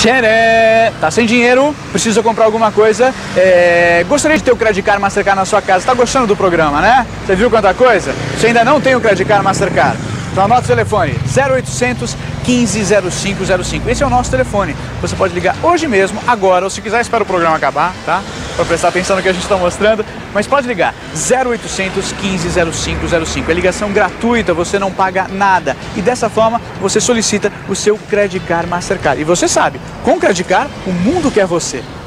Tcharam! Tá sem dinheiro, precisa comprar alguma coisa, gostaria de ter o Credit Card Mastercard na sua casa. Tá gostando do programa, né? Você viu quanta coisa? Você ainda não tem o Credit Card Mastercard? Então anota o telefone, 0800 150505. Esse é o nosso telefone. Você pode ligar hoje mesmo, agora, ou se quiser, espera o programa acabar, tá? Para prestar atenção no que a gente está mostrando. Mas pode ligar, 0800 150505. É ligação gratuita, você não paga nada. E dessa forma, você solicita o seu Credit Card Mastercard. E você sabe, com o Credit Card, o mundo quer você.